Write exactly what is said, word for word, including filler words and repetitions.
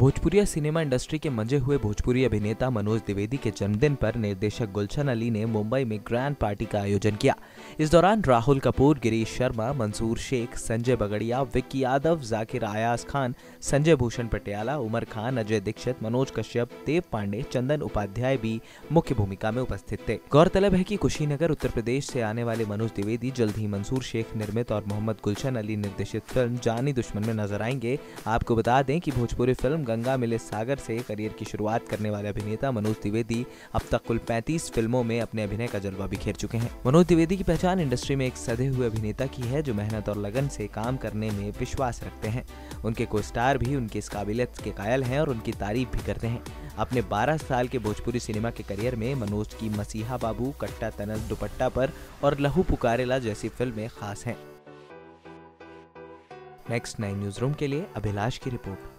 Bhojpuri cinema industry के मंजे हुए भोजपुरी अभिनेता मनोज द्विवेदी के जन्मदिन पर निर्देशक गुलशन अली ने मुंबई में ग्रैंड पार्टी का आयोजन किया। इस दौरान राहुल कपूर, गिरीश शर्मा, मंसूर शेख, संजय बगड़िया, विक्की यादव, जाकिर आयाज खान, संजय भूषण पटियाला, उमर खान, अजय दीक्षित, मनोज कश्यप, देव पांडे, चंदन उपाध्याय भी मुख्य भूमिका में उपस्थित थे। गौरतलब है कि कुशीनगर उत्तर प्रदेश से आने वाले मनोज द्विवेदी जल्द ही मंसूर शेख निर्मित और मोहम्मद गुलशन अली निर्देशित फिल्म जानी दुश्मन में नजर आएंगे। आपको बता दें कि भोजपुरी फिल्म गंगा मिले सागर से करियर की शुरुआत करने वाले अभिनेता मनोज द्विवेदी अब तक कुल पैंतीस फिल्मों में अपने अभिनय का जलवा बिखेर चुके हैं। मनोज द्विवेदी की पहचान इंडस्ट्री में एक सधे हुए अभिनेता की है जो मेहनत और लगन से काम करने में विश्वास रखते हैं। उनके को स्टार भी उनकी इस काबिलियत के कायल हैं और उनकी तारीफ भी करते हैं। अपने बारह साल के भोजपुरी सिनेमा के करियर में मनोज की मसीहा बाबू, कट्टा तनस दुपट्टा पर और लहू पुकारेला जैसी फिल्में खास हैं। नेक्स्ट नाइन न्यूज रूम के लिए अभिलाष की रिपोर्ट।